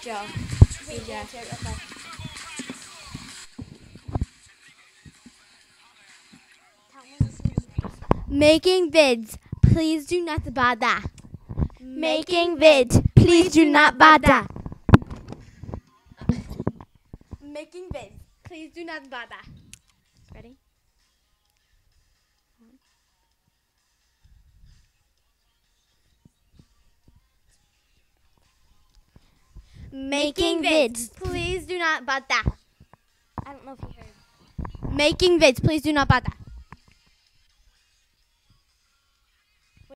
Joe. Hey, Joe. Okay. Making vids. Please do not bother. Making vids. Please do not bother. Making vids. Please do not bother. Ready? Making vids. Please do not bother. I don't know if you heard. Making vids. Please do not bother.